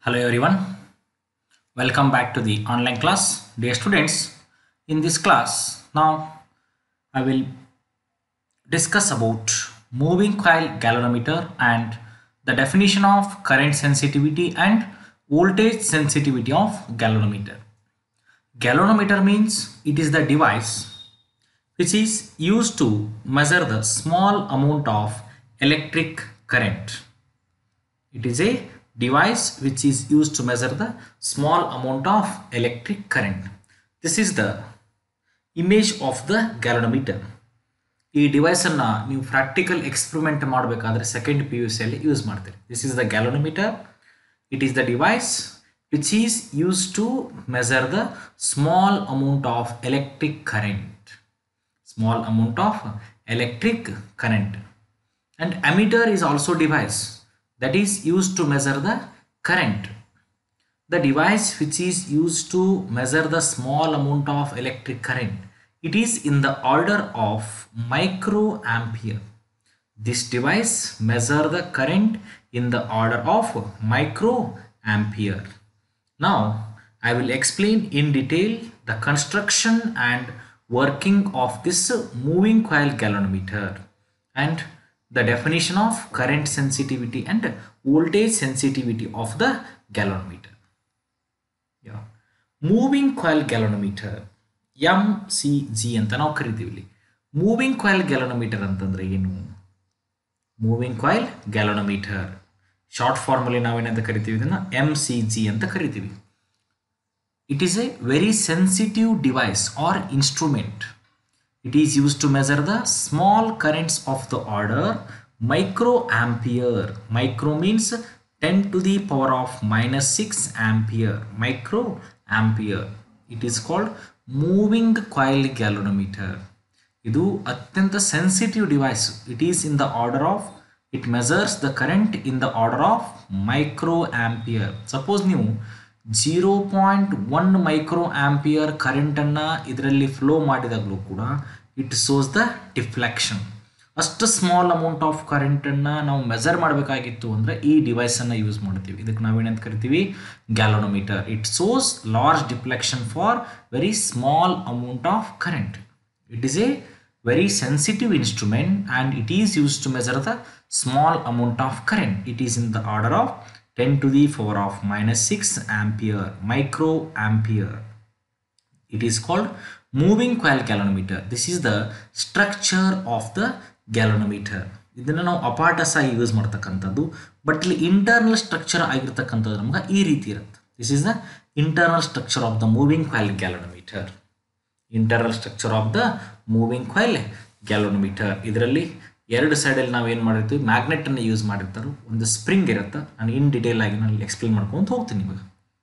Hello everyone, welcome back to the online class. Dear students, in this class now I will discuss about moving coil galvanometer and the definition of current sensitivity and voltage sensitivity of galvanometer. Galvanometer means it is the device which is used to measure the small amount of electric current. It is a device which is used to measure the small amount of electric current. This is the image of the galvanometer. ಈ device ಅನ್ನ ನೀವು practical experiment ಮಾಡಬೇಕಾದ್ರೆ second PUC ಅಲ್ಲಿ use ಮಾಡ್ತೀರಿ. This is the galvanometer. It is the device which is used to measure the small amount of electric current. Small amount of electric current. And ammeter is also device that is used to measure the current. The device which is used to measure the small amount of electric current, it is in the order of microampere. This device measure the current in the order of microampere. Now I will explain in detail the construction and working of this moving coil galvanometer and the definition of current sensitivity and voltage sensitivity of the galvanometer. Yeah. Moving coil galvanometer MCG ಅಂತ ನಾವು ಕರಿತೀವಿ. Moving coil galvanometer ಅಂತಂದ್ರೆ ಏನು? Moving coil galvanometer short form ಅಲ್ಲಿ ನಾವೇನಂತ ಕರಿತೀವಿ, ಇದನ್ನ MCG ಅಂತ ಕರಿತೀವಿ. It is a very sensitive device or instrument. It is used to measure the small currents of the order microampere. Micro means 10 to the power of minus 6 ampere. Microampere. It is called moving coil galvanometer. Idu atyanta sensitive device. It is in the order of, it measures the current in the order of microampere. Suppose ನೀವು 0.1 microampere current ಅನ್ನ ಇದರಲ್ಲಿ flow ಮಾಡಿದಾಗಲೂ ಕೂಡ it shows the deflection. ಅಷ್ಟು small amount of current ಅನ್ನ ನಾವು measure ಮಾಡಬೇಕಾಗಿತ್ತು ಅಂದ್ರೆ ಈ ಡಿವೈಸ್ ಅನ್ನ ಯೂಸ್ ಮಾಡ್ತೀವಿ. ಇದಕ್ಕೆ ನಾವೇನಂತ ಕರಿತೀವಿ? Galvanometer. It shows large deflection for very small amount of current. It is a very sensitive instrument and it is used to measure the small amount of current. It is in the order of 10 to the power of minus 6 ampere, microampere. It is called moving coil galvanometer. This is the structure of the galvanometer. ಇದನ್ನ ನಾವು ಅಪಾರ್ಟಸ್ ಆಗಿ use ಮಾಡ್ತಕ್ಕಂಥದ್ದು, but ಇಲ್ಲಿ internal structure ಆಗಿರ್ತಕ್ಕಂಥದ್ದು ನಮ್ಗೆ ಈ ರೀತಿ ಇರುತ್ತೆ. This is the internal structure of the moving coil galvanometer. Internal structure of the moving coil galvanometer. ಇದರಲ್ಲಿ ಎರಡು ಸೈಡಲ್ಲಿ ನಾವು ಏನು ಮಾಡಿರ್ತೀವಿ, ಮ್ಯಾಗ್ನೆಟ್ ಅನ್ನು ಯೂಸ್ ಮಾಡಿರ್ತಾರೆ, ಒಂದು ಸ್ಪ್ರಿಂಗ್ ಇರುತ್ತೆ. ನಾನು ಇನ್ ಡಿಟೇಲ್ ಆಗಿ ನಾನು ಎಕ್ಸ್ಪ್ಲೇನ್ ಮಾಡ್ಕೊಂಡು ಹೋಗ್ತೀನಿ ಇವಾಗ.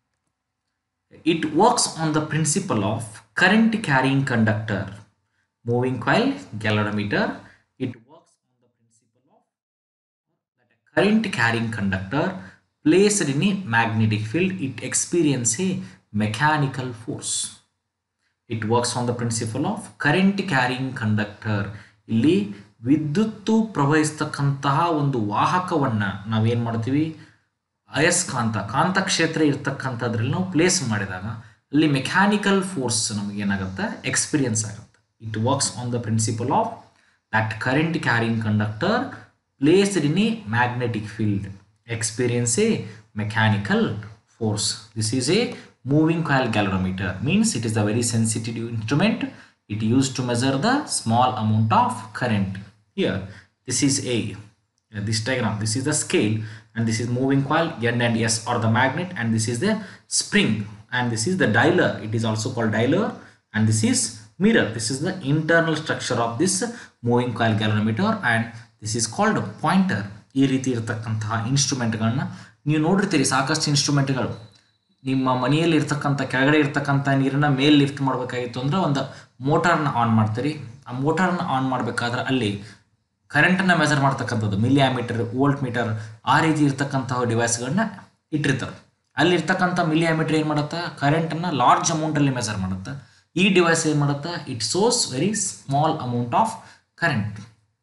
It works on the principle of current carrying conductor. Moving coil galvanometer, it works on the principle of current carrying conductor placed in a magnetic field. It experiences a mechanical force. It works on the principle of current carrying conductor. ಇಲ್ಲಿ ವಿದ್ಯುತ್ತು ಪ್ರವಹಿಸ್ತಕ್ಕಂತಹ ಒಂದು ವಾಹಕವನ್ನ ನಾವೇನ್ ಮಾಡ್ತೀವಿ, ಅಯಸ್ಕಾಂತ ಕಾಂತಕ್ಷೇತ್ರ ಇರ್ತಕ್ಕಂಥದ್ರಲ್ಲಿ ನಾವು place ಮಾಡಿದಾಗ ಅಲ್ಲಿ mechanical force ನಮಗೆ ಏನಾಗುತ್ತೆ, ಎಕ್ಸ್ಪೀರಿಯನ್ಸ್ ಆಗುತ್ತೆ. It works on the principle of that current carrying conductor placed in a magnetic field experience a mechanical force. This is a moving coil galvanometer. Means it is a very sensitive instrument. It used to measure the small amount of current. Here this is a this diagram, this is the scale, and this is moving coil. N and S are the magnet, and this is the spring, and this is the dialer. It is also called dialer, and this is mirror. This is the internal structure of this moving coil galvanometer, and this is called pointer. ಈ ರೀತಿ ಇರತಕ್ಕಂತಹ ಇನ್ಸ್ಟ್ರೂಮೆಂಟ್ಗಳನ್ನ ನೀವು ನೋಡಿರ್ತೀರಿ. ಸಾಕಷ್ಟು ಇನ್ಸ್ಟ್ರೂಮೆಂಟ್ಗಳು ನಿಮ್ಮ ಮನೆಯಲ್ಲಿ ಇರ್ತಕ್ಕಂಥ ಕೆಳಗಡೆ ಇರ್ತಕ್ಕಂಥ ನೀರನ್ನ ಮೇಲೆ ಲಿಫ್ಟ್ ಮಾಡಬೇಕಾಗಿತ್ತು ಅಂದ್ರೆ ಒಂದು ಮೋಟಾರ್ನ ಆನ್ ಮಾಡ್ತೀರಿ. ಆ ಮೋಟಾರ್ನ ಆನ್ ಮಾಡಬೇಕಾದ್ರೆ ಅಲ್ಲಿ ಕರೆಂಟನ್ನು ಮೆಜರ್ ಮಾಡ್ತಕ್ಕಂಥದ್ದು ಮಿಲಿ ಆಮೀಟರ್, ವೋಲ್ಟ್ ಮೀಟರ್, ಆ ರೀತಿ ಇರ್ತಕ್ಕಂತಹ ಡಿವೈಸ್ಗಳನ್ನ ಇಟ್ಟಿರ್ತಾರೆ. ಅಲ್ಲಿ ಇರ್ತಕ್ಕಂಥ ಮಿಲಿ ಆಮೀಟರ್ ಏನು ಮಾಡುತ್ತೆ, ಕರೆಂಟನ್ನು ಲಾರ್ಜ್ ಅಮೌಂಟಲ್ಲಿ ಮೆಜರ್ ಮಾಡುತ್ತೆ. ಈ ಡಿವೈಸ್ ಏನು ಮಾಡುತ್ತೆ, it shows very small amount of current.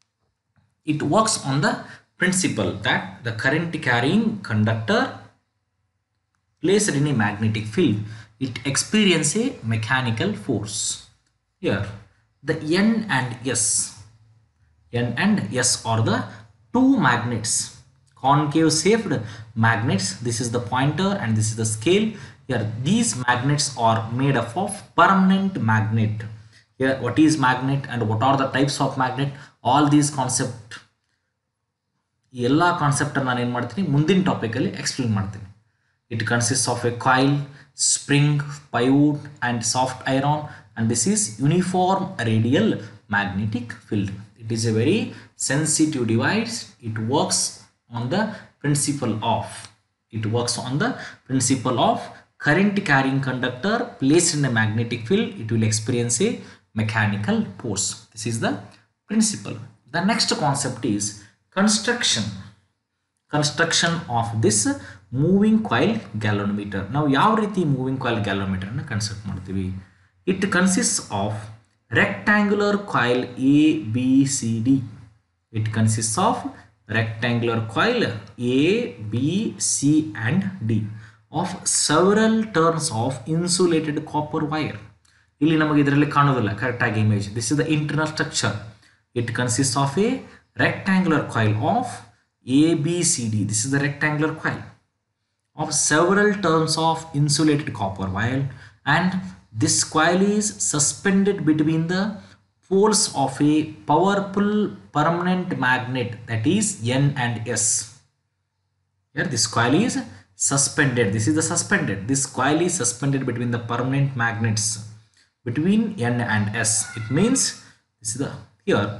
It works on the principle that the current carrying conductor placed in a magnetic field, it experiences a mechanical force. Here, the N and S are the two magnets, concave shaped magnets. This is the pointer and this is the scale. Here, these magnets are made up of permanent magnet. Here, what is magnet and what are the types of magnet? All these concept, ಎಲ್ಲ concept ನಾನು ಏನು ಮಾಡ್ತೀನಿ ಮುಂದಿನ ಟಾಪಿಕಲ್ಲಿ explain ಮಾಡ್ತೀನಿ. It consists of a coil, spring, pivot and soft iron, and this is uniform radial magnetic field. It is a very sensitive device. It works on the principle of current carrying conductor placed in a magnetic field. It will experience a mechanical force. This is the principle. The next concept is construction of this moving coil galvanometer. Now ಯಾವ ರೀತಿ moving coil galvanometer ಅನ್ನು construct ಮಾಡ್ತೀವಿ? It consists of rectangular coil A, B, C, D. It consists of rectangular coil A, B, C and D of several turns of insulated copper wire. ಇಲ್ಲಿ ನಮಗೆ ಇದರಲ್ಲಿ ಕಾಣೋದಿಲ್ಲ correct ಆಗಿ image. This is the internal structure. It consists of a rectangular coil of ABCD. This is the rectangular coil of several turns of insulated copper wire, and this coil is suspended between the poles of a powerful permanent magnet, that is N and S. Here this coil is suspended. This is the suspended. This coil is suspended between the permanent magnets between N and S. It means this is the here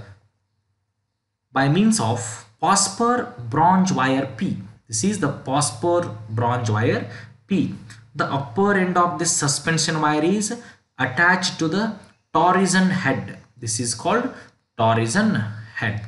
by means of phosphor bronze wire P. This is the phosphor bronze wire P. The upper end of this suspension wire is attached to the torsion head. This is called torsion head.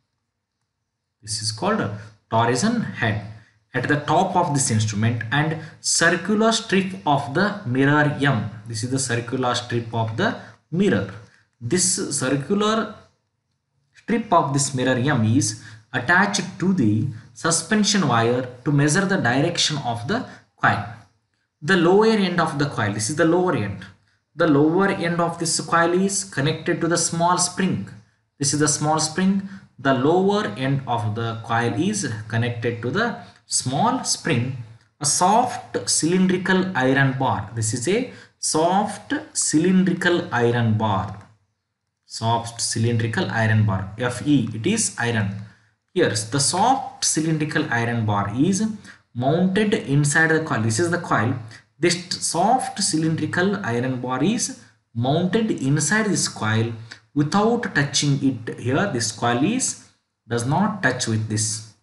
This is called torsion head at the top of this instrument, and circular strip of the mirror M. This is the circular strip of the mirror. This circular strip of this mirror M is attached to the suspension wire to measure the direction of the coil. The lower end of the coil, this is the lower end. The lower end of this coil is connected to the small spring. This is the small spring. The lower end of the coil is connected to the small spring. A soft cylindrical iron bar. This is a soft cylindrical iron bar. Soft cylindrical iron bar. Fe, it is iron. Here, the soft cylindrical iron bar is mounted inside the coil. This is the coil. This soft cylindrical iron bar is mounted inside this coil without touching it. Here, this coil does not touch with this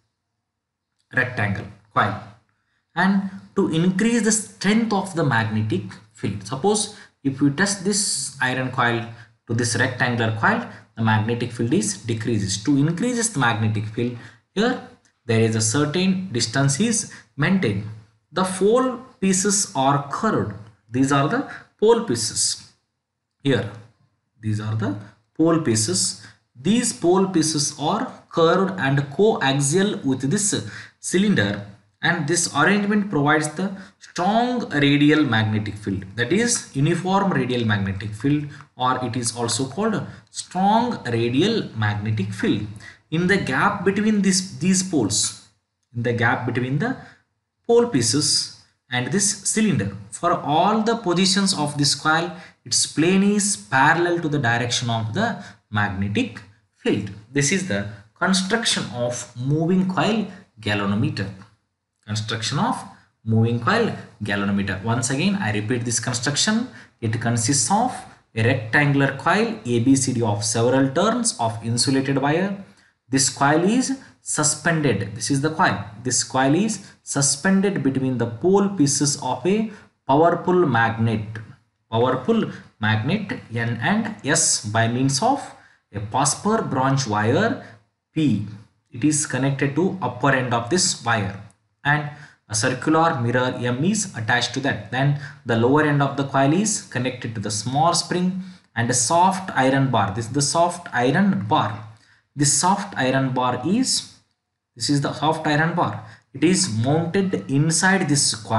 rectangle coil. And to increase the strength of the magnetic field, suppose if you touch this iron coil to this rectangular coil, the magnetic field is decreases. To increase the magnetic field, here there is a certain distance is maintained. The pole pieces are curved. These are the pole pieces. Here, these are the pole pieces. These pole pieces are curved and coaxial with this cylinder, and this arrangement provides the strong radial magnetic field, that is uniform radial magnetic field, or it is also called strong radial magnetic field. In the gap between these poles, in the gap between the pole pieces and this cylinder, for all the positions of this coil, its plane is parallel to the direction of the magnetic field. This is the construction of moving coil galvanometer. Construction of moving coil galvanometer. Once again, I repeat this construction. It consists of a rectangular coil ABCD of several turns of insulated wire. This coil is suspended. This is the coil. This coil is suspended between the pole pieces of a powerful magnet. Powerful magnet N and S by means of a phosphor bronze wire P. It is connected to upper end of this wire, and a circular mirror M is attached to that. Then the lower end of the coil is connected to the small spring and a soft iron bar. This is the soft iron bar. This soft iron bar this is the soft iron bar. It is mounted inside this coil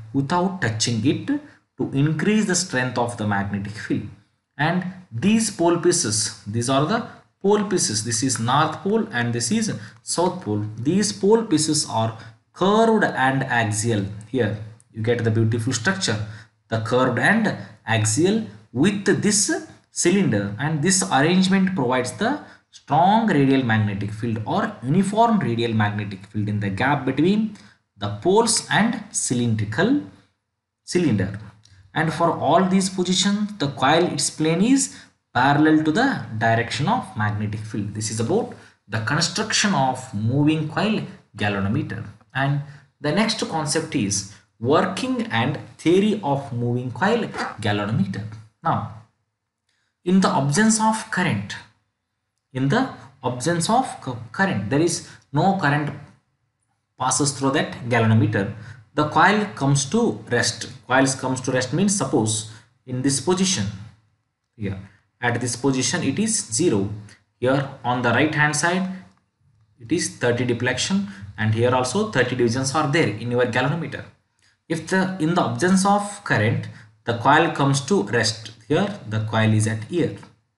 without touching it to increase the strength of the magnetic field. And these pole pieces, these are the pole pieces. This is north pole and this is south pole. These pole pieces are curved and axial. Here you get the beautiful structure, the curved and axial with this cylinder, and this arrangement provides the strong radial magnetic field or uniform radial magnetic field in the gap between the poles and cylindrical cylinder. And for all these positions, the coil, its plane is parallel to the direction of magnetic field. This is about the construction of moving coil galvanometer. And the next concept is working and theory of moving coil galvanometer. Now, in the absence of current, there is no current passes through that galvanometer. The coil comes to rest. Coils comes to rest means, suppose in this position, here at this position it is 0. Here on the right hand side it is 30 deflection, and here also 30 divisions are there in your galvanometer. If in the absence of current, the coil comes to rest. Here the coil is at here,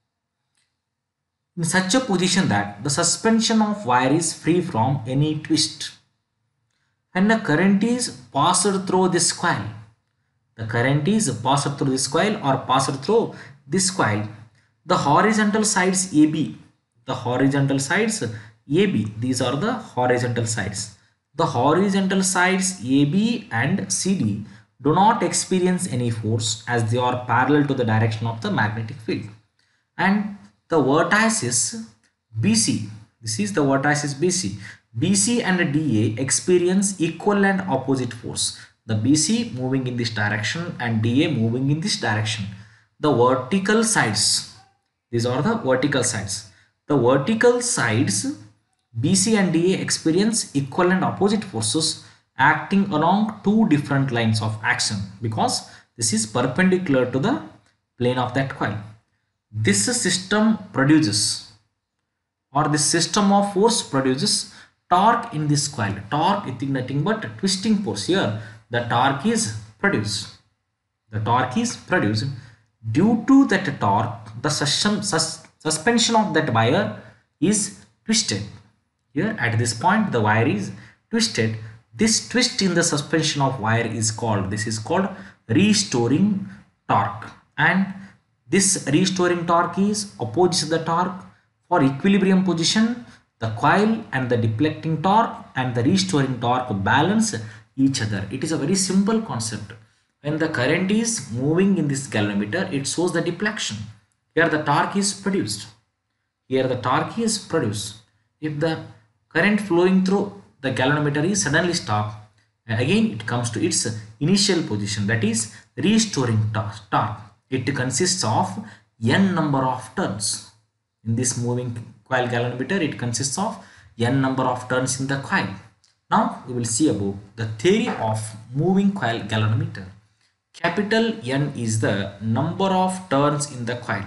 in such a position that the suspension of wire is free from any twist. When the current is passed through this coil, the horizontal sides AB, these are the horizontal sides. The horizontal sides AB and CD do not experience any force as they are parallel to the direction of the magnetic field. And the vertices BC, this is the vertices BC and DA experience equal and opposite force. The BC moving in this direction and DA moving in this direction. The vertical sides, these are the vertical sides. The vertical sides BC and DA experience equal and opposite forces acting along two different lines of action, because this is perpendicular to the plane of that coil. This system produces, or this system of force produces torque in this coil. Torque is nothing but twisting force. Here the torque is produced. Due to that torque, the suspension of that wire is twisted. Here at this point the wire is twisted. This twist in the suspension of wire is called, restoring torque, and this restoring torque is opposite the torque. For equilibrium position, the coil and the deflecting torque and the restoring torque balance each other. It is a very simple concept. When the current is moving in this galvanometer, it shows the deflection. Here the torque is produced. If the current flowing through the galvanometer is suddenly stopped, again it comes to its initial position, that is restoring torque. It consists of n number of turns. In this moving coil galvanometer, it consists of n number of turns in the coil. Now we will see about the theory of moving coil galvanometer. Capital N is the number of turns in the coil.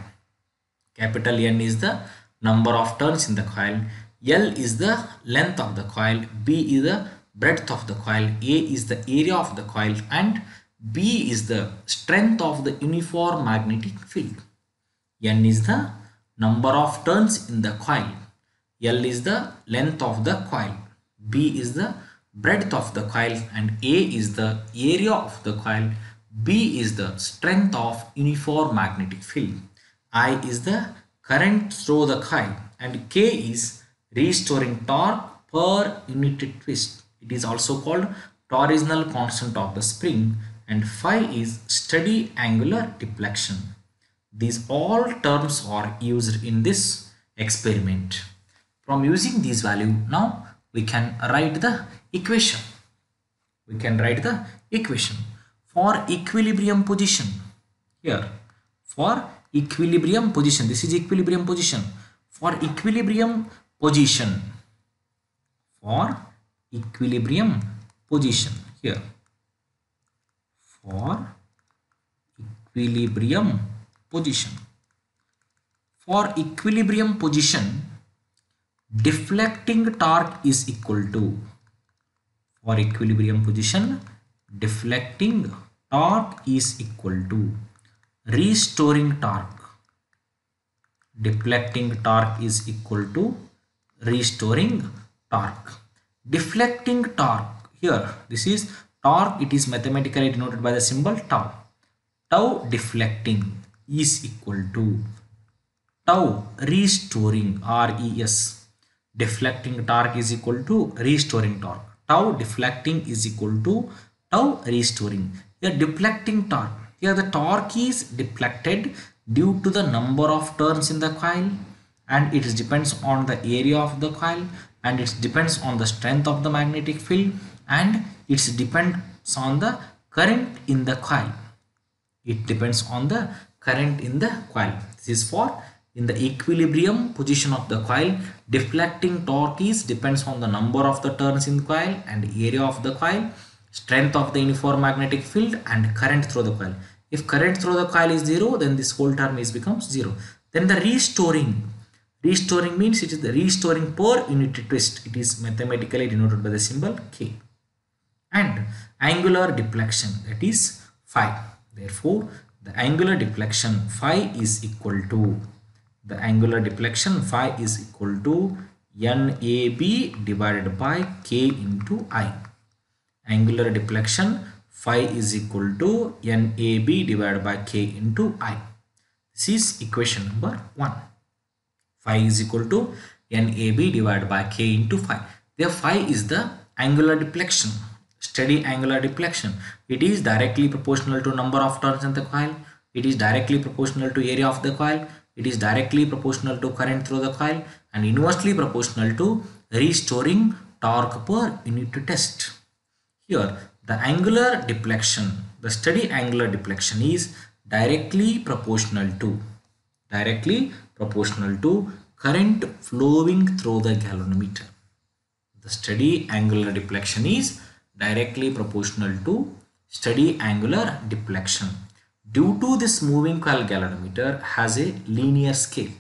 L is the length of the coil, B is the breadth of the coil, A is the area of the coil, and B is the strength of the uniform magnetic field. N is the number of turns in the coil, L is the length of the coil, B is the breadth of the coil, and A is the area of the coil, B is the strength of uniform magnetic field, I is the current through the coil, and K is restoring torque per unit twist. It is also called torsional constant of the spring, and phi is steady angular deflection. These all terms are used in this experiment. From using these values, now we can write the equation. For equilibrium position. Here, for equilibrium position, this is equilibrium position. For equilibrium position, here, for equilibrium position, deflecting torque is equal to, deflecting torque is equal to restoring torque. Deflecting torque is equal to restoring torque. Deflecting torque, here this is torque, it is mathematically denoted by the symbol tau. Tau deflecting is equal to tau restoring, RES. Deflecting torque is equal to restoring torque. Tau deflecting is equal to tau restoring. Here deflecting torque, here the torque is deflected due to the number of turns in the coil, and it depends on the area of the coil, and it depends on the strength of the magnetic field, and it depends on the current in the coil. It depends on the current in the coil. This is for in the equilibrium position of the coil. Deflecting torque is depends on the number of the turns in the coil and area of the coil, strength of the uniform magnetic field, and current through the coil. If current through the coil is 0, then this whole term is becomes 0. Then the restoring means it is the restoring per unit twist. It is mathematically denoted by the symbol K. And angular deflection, that is phi. Therefore the angular deflection phi is equal to NAB divided by K into I. Angular deflection phi is equal to NAB divided by K into I. This is equation number 1. Phi is equal to NAB divided by K into phi. There phi is the angular deflection, steady angular deflection. It is directly proportional to number of turns in the coil. It is directly proportional to area of the coil. It is directly proportional to current through the coil, and inversely proportional to restoring torque per unit test. Here the angular deflection, the steady angular deflection is directly proportional to current flowing through the galvanometer. The steady angular deflection is directly proportional to steady angular deflection. Due to this moving coil galvanometer has a linear scale.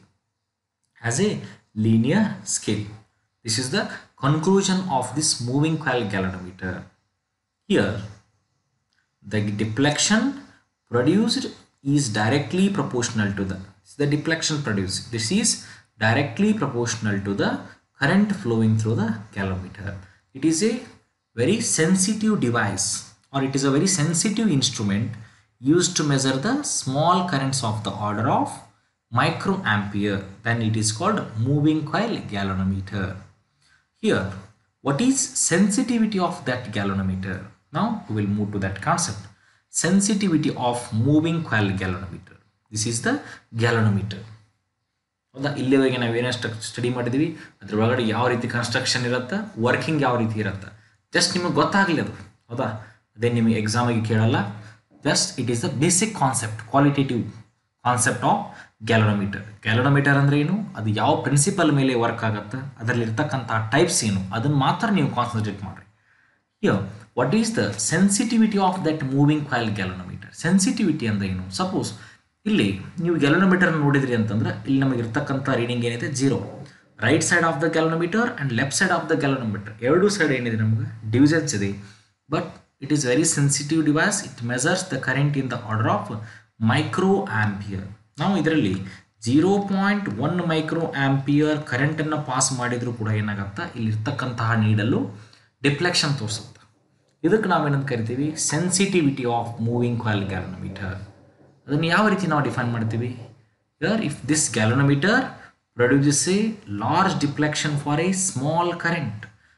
This is the conclusion of this moving coil galvanometer. Here the deflection produced is directly proportional to the deflection produced. This is directly proportional to the current flowing through the galvanometer. It is a very sensitive device, or it is a very sensitive instrument used to measure the small currents of the order of microampere. Then it is called moving coil galvanometer. Here, what is sensitivity of that galvanometer? Now we will move to that concept. Sensitivity of moving coil galvanometer. This is the galvanometer. ಹೌದಾ, ಇಲ್ಲಿವರೆಗೆ ನಾವು ಏನೇನು study ಮಾಡಿದ್ವಿ, ಅದ್ರ ಒಳಗಡೆ ಯಾವ ರೀತಿ construction ಇರುತ್ತೆ, ವರ್ಕಿಂಗ್ ಯಾವ ರೀತಿ ಇರುತ್ತೆ, ಜಸ್ಟ್ ನಿಮಗೆ ಗೊತ್ತಾಗಲಿ ಅದು. ಹೌದಾ, ಅದೇ ನಿಮಗೆ ಎಕ್ಸಾಮಿಗೆ ಕೇಳಲ್ಲ. Just it is the basic concept, qualitative concept of galvanometer. Galvanometer ಅಂದರೆ ಏನು, ಅದು ಯಾವ ಪ್ರಿನ್ಸಿಪಲ್ ಮೇಲೆ ವರ್ಕ್ ಆಗುತ್ತೆ, ಅದರಲ್ಲಿ ಇರ್ತಕ್ಕಂಥ ಟೈಪ್ಸ್ ಏನು, ಅದನ್ನು ಮಾತ್ರ ನೀವು ಕಾನ್ಸಂಟ್ರೇಟ್ ಮಾಡಿರಿ. Here what is the sensitivity of that moving coil galvanometer. Sensitivity ಅಂದರೆ ಏನು? ಸಪೋಸ್ ಇಲ್ಲಿ ನೀವು ಗ್ಯಾಲೋನೋಮೀಟರ್ ನೋಡಿದ್ರಿ ಅಂತಂದ್ರೆ ಇಲ್ಲಿ ನಮಗೆ ಇರ್ತಕ್ಕಂಥ ರೀಡಿಂಗ್ ಏನಿದೆ 0. Right side of the galvanometer and left side of the galvanometer ಎರಡೂ ಸೈಡ್ ಏನಿದೆ ನಮಗೆ ಡಿವಿಷನ್ಸ್ ಇದೆ. But it is very sensitive device. It measures the current in the order of microampere. ನಾವು ಇದರಲ್ಲಿ 0.1 microampere ಕರೆಂಟ್ ಅನ್ನು pass ಮಾಡಿದ್ರು ಕೂಡ ಏನಾಗುತ್ತೆ, ಇಲ್ಲಿ ಇರ್ತಕ್ಕಂತಹ ನೀಡಲು ಡಿಫ್ಲೆಕ್ಷನ್ ತೋರಿಸುತ್ತೆ. ಇದಕ್ಕೆ ನಾವೇನಂತ ಕರಿತೀವಿ, sensitivity of moving coil galvanometer. ಅದನ್ನು ಯಾವ ರೀತಿ ನಾವು ಡಿಫೈನ್ ಮಾಡ್ತೀವಿ? Here if this galvanometer produces a large deflection for a small current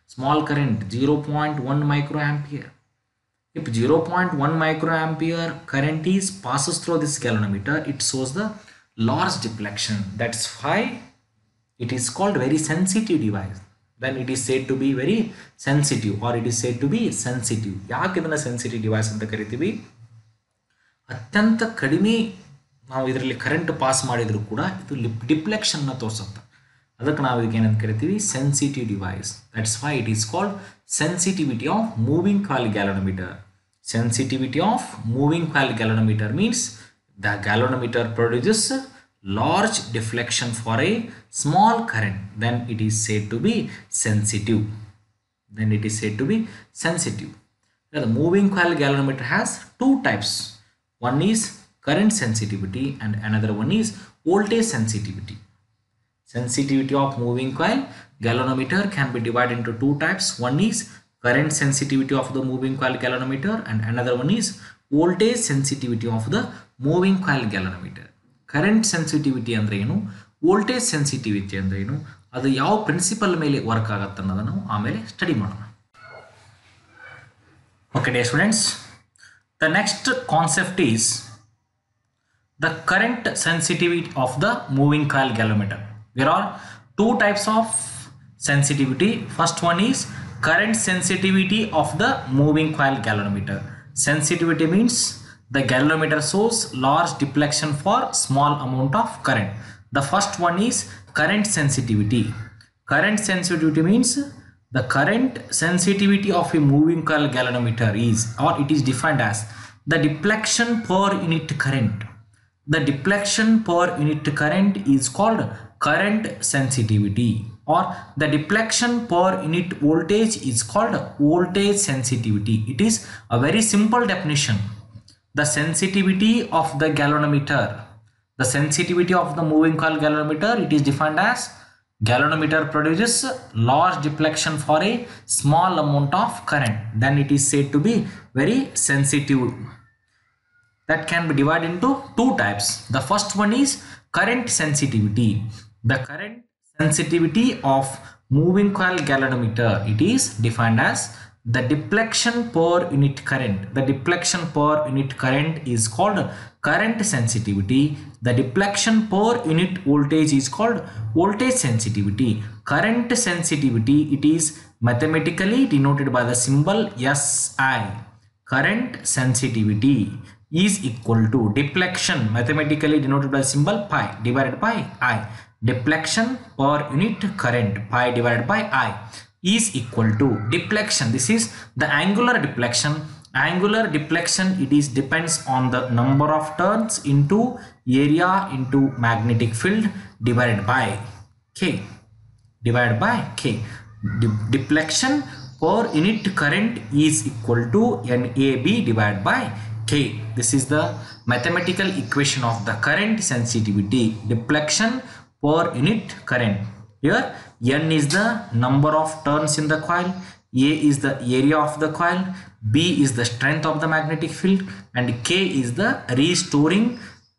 0.1 microampere. If 0.1 microampere current is passes through this galvanometer, it shows the large deflection. That's why it is called very sensitive device. Then it is said to be very sensitive, or it is said to be sensitive. ಯಾಕೆ ಇದನ್ನ sensitive device ಅಂತ ಕರಿತೀವಿ? ಅತ್ಯಂತ ಕಡಿಮೆ ನಾವು ಇದರಲ್ಲಿ current pass ಮಾಡಿದ್ರು ಕೂಡ ಇದು ಡಿಫ್ಲೆಕ್ಷನ್ ನ ತೋರಿಸುತ್ತೆ. ಅದಕ್ಕೆ ನಾವು ಇದಕ್ಕೆ ಏನಂತ ಕರಿತೀವಿ, sensitive device. That's why it is called sensitivity of moving coil galvanometer. Sensitivity of moving coil galvanometer means the galvanometer produces large deflection for a small current. Then it is said to be sensitive. The moving coil galvanometer has two types. One is current sensitivity and another one is voltage sensitivity. Sensitivity of moving coil galvanometer can be divided into two types. One is current sensitivity of the moving coil galvanometer and another one is voltage sensitivity of the moving coil galvanometer. Current sensitivity ಅಂದ್ರೆ ಏನು, voltage sensitivity ಅಂದ್ರೆ ಏನು, ಅದು ಯಾವ principal ಮೇಲೆ work ಆಗುತ್ತೆ ಅನ್ನೋದನ್ನು ನಾವು ಆಮೇಲೆ ಸ್ಟಡಿ ಮಾಡೋಣ. Okay dear students, the next concept is the current sensitivity of the moving coil galvanometer. There are two types of sensitivity. First one is current sensitivity of the moving coil galvanometer. Sensitivity means the galvanometer shows large deflection for small amount of current. The first one is current sensitivity. Current sensitivity means the current sensitivity of a moving coil galvanometer is, or it is defined as, the deflection per unit current. The deflection per unit current is called current sensitivity, or the deflection per unit voltage is called voltage sensitivity. It is a very simple definition. The sensitivity of the galvanometer, the sensitivity of the moving coil galvanometer, it is defined as galvanometer produces large deflection for a small amount of current, then it is said to be very sensitive. That can be divided into two types. The first one is current sensitivity. The current sensitivity of moving coil galvanometer, it is defined as the deflection per unit current. The deflection per unit current is called current sensitivity. The deflection per unit voltage is called voltage sensitivity. Current sensitivity, it is mathematically denoted by the symbol SI. Current sensitivity is equal to deflection, mathematically denoted by the symbol pi, divided by I. Deflection per unit current, pi divided by I, is equal to deflection. This is the angular deflection. Angular deflection, it is depends on the number of turns into area into magnetic field divided by K. Divided by K. Deflection per unit current is equal to NAB divided by K. This is the mathematical equation of the current sensitivity. Deflection per unit current. Here N is the number of turns in the coil, A is the area of the coil, B is the strength of the magnetic field, and K is the restoring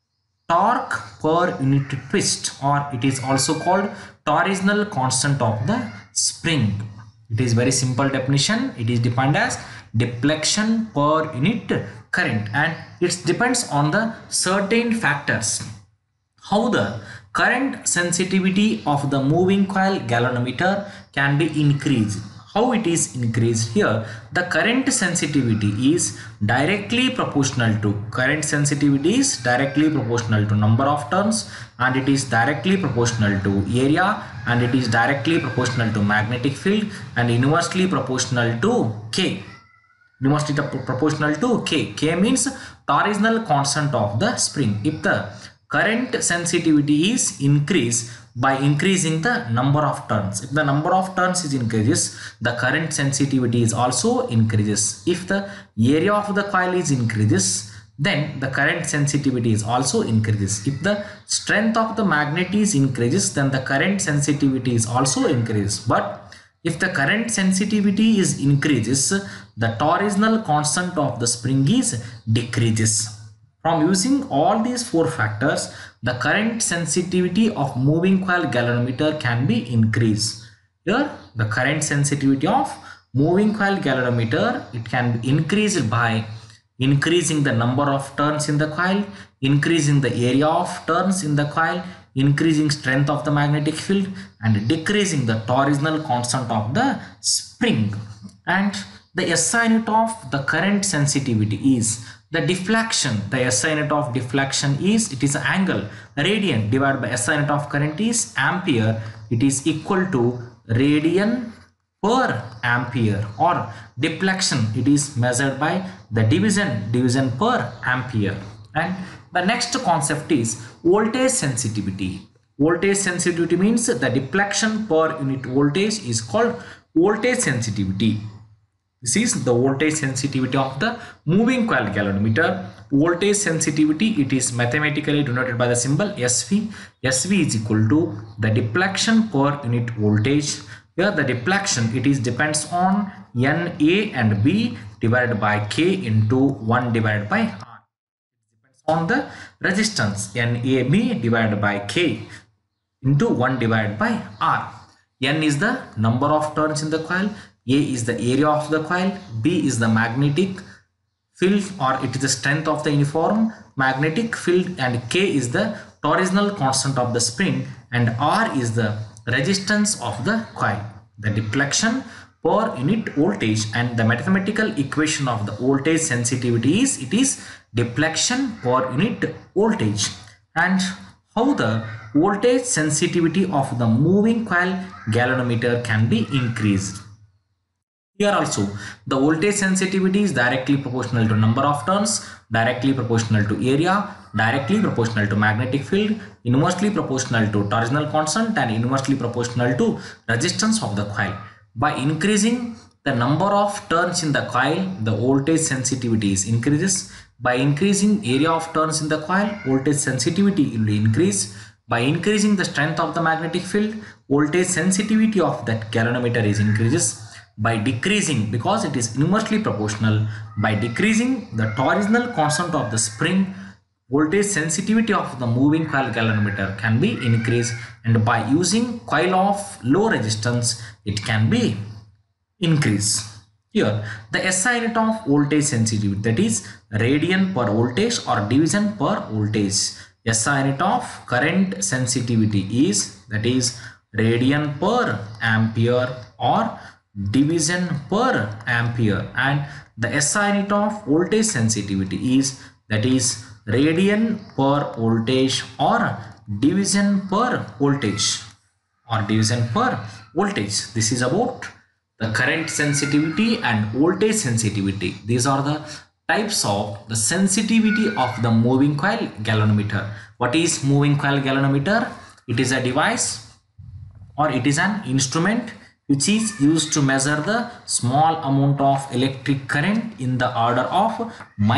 torque per unit twist, or it is also called torsional constant of the spring. It is very simple definition. It is defined as deflection per unit current, and it depends on the certain factors. How the current sensitivity of the moving coil galvanometer can be increased. How it is increased? Here the current sensitivity is directly proportional to, current sensitivity is directly proportional to number of turns, and it is directly proportional to area, and it is directly proportional to magnetic field, and inversely proportional to K. Inversely proportional to K. K means torsional constant of the spring. If the current sensitivity is increased by increasing the number of turns, if the number of turns is increases, the current sensitivity is also increases. If the area of the coil is increases, then the current sensitivity is also increases. If the strength of the magnet is increases, then the current sensitivity is also increases. But if the current sensitivity is increases, the torsional constant of the spring is decreases. From using all these four factors, the current sensitivity of moving coil galvanometer can be increased. Here the current sensitivity of moving coil galvanometer, it can be increased by increasing the number of turns in the coil, increasing the area of turns in the coil, increasing strength of the magnetic field, and decreasing the torsional constant of the spring. And the SI unit of the current sensitivity is the deflection. The SI unit of deflection is, it is an angle, radian divided by SI unit of current is ampere. It is equal to radian per ampere, or deflection, it is measured by the division per ampere. And the next concept is voltage sensitivity. Voltage sensitivity means the deflection per unit voltage is called voltage sensitivity. This is the voltage sensitivity of the moving coil galvanometer. Voltage sensitivity, it is mathematically denoted by the symbol SV. SV is equal to the deflection per unit voltage. Here the deflection, it is depends on NA and B divided by K into 1 divided by R. It depends on the resistance NAB divided by K into 1 divided by R. N is the number of turns in the coil, A is the area of the coil, B is the magnetic field, or it is the strength of the uniform magnetic field, and K is the torsional constant of the spring, and R is the resistance of the coil. The deflection per unit voltage, and the mathematical equation of the voltage sensitivity is, it is deflection per unit voltage. And how the voltage sensitivity of the moving coil galvanometer can be increased. Here also the voltage sensitivity is directly proportional to number of turns, directly proportional to area, directly proportional to magnetic field, inversely proportional to torsional constant, and inversely proportional to resistance of the coil. By increasing the number of turns in the coil, the voltage sensitivity is increases. By increasing area of turns in the coil, voltage sensitivity will increase. By increasing the strength of the magnetic field, voltage sensitivity of that galvanometer is increases. By decreasing, because it is inversely proportional, by decreasing the torsional constant of the spring, voltage sensitivity of the moving coil galvanometer can be increased, and by using coil of low resistance, it can be increased. Here the SI unit of voltage sensitivity, that is radian per voltage or division per voltage. SI unit of current sensitivity is, that is radian per ampere or division per ampere, and the SI unit of voltage sensitivity is, that is radian per voltage or division per voltage or division per voltage. This is about the current sensitivity and voltage sensitivity. These are the types of the sensitivity of the moving coil galvanometer. What is moving coil galvanometer? It is a device, or it is an instrument which is used to measure the small amount of electric current in the order of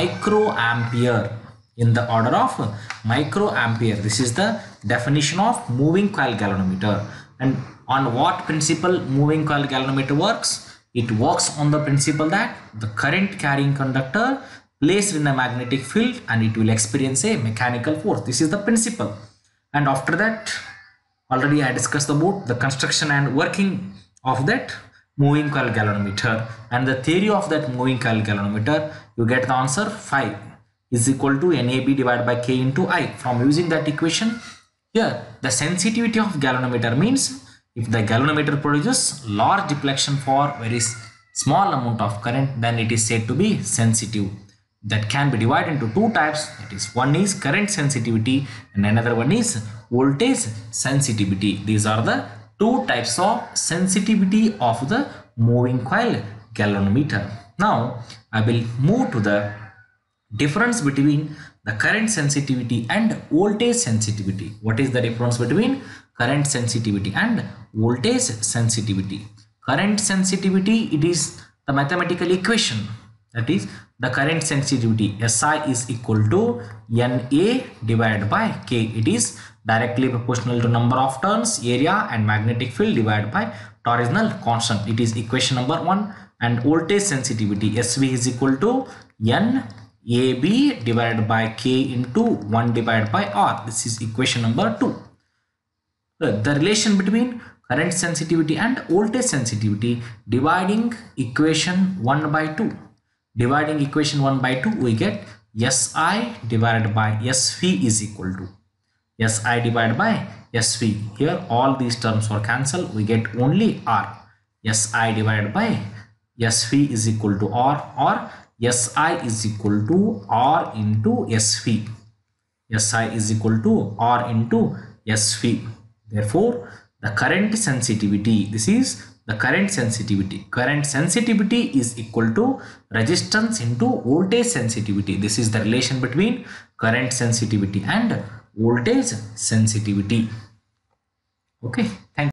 microampere. In the order of microampere. This is the definition of moving coil galvanometer. And on what principle moving coil galvanometer works? It works on the principle that the current carrying conductor placed in a magnetic field, and it will experience a mechanical force. This is the principle. And after that, already I discussed about the construction and working of that moving coil galvanometer, and the theory of that moving coil galvanometer. You get the answer phi is equal to NAB divided by K into I. From using that equation, here the sensitivity of galvanometer means if the galvanometer produces large deflection for very small amount of current, then it is said to be sensitive. That can be divided into two types. That is, one is current sensitivity and another one is voltage sensitivity. These are the two types of sensitivity of the moving coil galvanometer. Now I will move to the difference between the current sensitivity and voltage sensitivity. What is the difference between current sensitivity and voltage sensitivity? Current sensitivity, it is the mathematical equation, that is the current sensitivity SI is equal to NA divided by K. It is directly proportional to number of turns, area and magnetic field divided by torsional constant. It is equation number 1. And voltage sensitivity SV is equal to NAB divided by K into 1 divided by R. This is equation number 2. The relation between current sensitivity and voltage sensitivity, dividing equation 1 by 2. Dividing equation 1 by 2, we get SI divided by SV is equal to SI divided by SV. Here all these terms are cancelled. We get only R. SI divided by SV is equal to R, or SI is equal to R into SV. SI is equal to R into SV. Therefore, the current sensitivity, this is the current sensitivity. Current sensitivity is equal to resistance into voltage sensitivity. This is the relation between current sensitivity and voltage sensitivity. Okay, thank you.